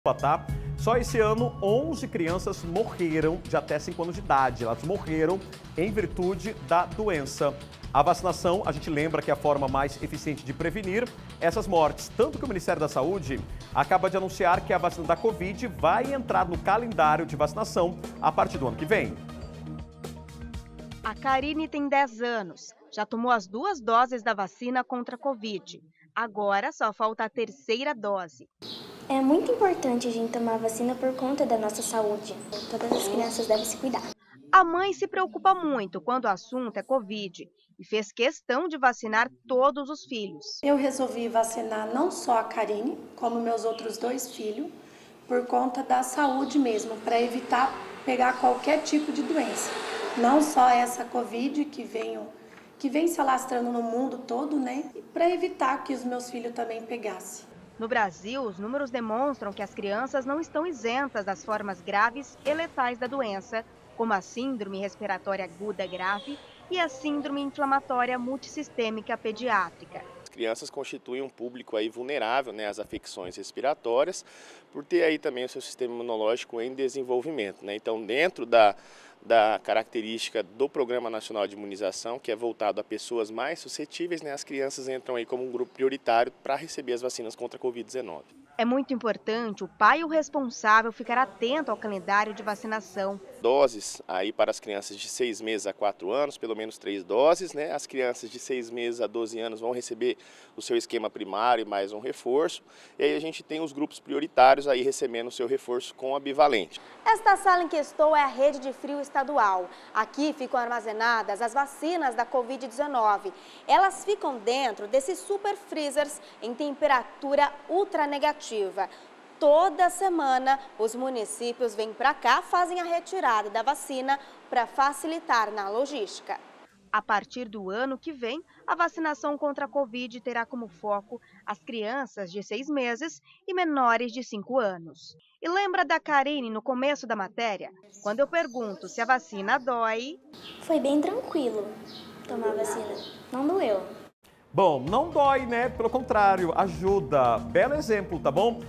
Tá? Só esse ano, 11 crianças morreram de até 5 anos de idade. Elas morreram em virtude da doença. A vacinação, a gente lembra que é a forma mais eficiente de prevenir essas mortes. Tanto que o Ministério da Saúde acaba de anunciar que a vacina da Covid vai entrar no calendário de vacinação a partir do ano que vem. A Karine tem 10 anos. Já tomou as 2 doses da vacina contra a Covid. Agora só falta a 3ª dose. É muito importante a gente tomar a vacina por conta da nossa saúde. Todas as crianças devem se cuidar. A mãe se preocupa muito quando o assunto é Covid e fez questão de vacinar todos os filhos. Eu resolvi vacinar não só a Karine, como meus outros 2 filhos, por conta da saúde mesmo, para evitar pegar qualquer tipo de doença. Não só essa Covid que vem se alastrando no mundo todo, né? E para evitar que os meus filhos também pegassem. No Brasil, os números demonstram que as crianças não estão isentas das formas graves e letais da doença, como a síndrome respiratória aguda grave e a síndrome inflamatória multissistêmica pediátrica. As crianças constituem um público aí vulnerável, né, às afecções respiratórias, por ter aí também o seu sistema imunológico em desenvolvimento, né? Então, dentro da característica do Programa Nacional de Imunização, que é voltado a pessoas mais suscetíveis, né, as crianças entram aí como um grupo prioritário para receber as vacinas contra a Covid-19. É muito importante o pai e o responsável ficar atento ao calendário de vacinação. Doses aí para as crianças de 6 meses a 4 anos, pelo menos 3 doses, né? As crianças de 6 meses a 12 anos vão receber o seu esquema primário e mais um reforço. E aí a gente tem os grupos prioritários aí recebendo o seu reforço com a bivalente. Esta sala em que estou é a rede de frio estadual. Aqui ficam armazenadas as vacinas da Covid-19. Elas ficam dentro desses super freezers em temperatura ultra negativa. Toda semana, os municípios vêm para cá, fazem a retirada da vacina para facilitar na logística. A partir do ano que vem, a vacinação contra a Covid terá como foco as crianças de 6 meses e menores de 5 anos. E lembra da Karine no começo da matéria? Quando eu pergunto se a vacina dói... Foi bem tranquilo tomar a vacina, não doeu. Bom, não dói, né? Pelo contrário, ajuda. Belo exemplo, tá bom?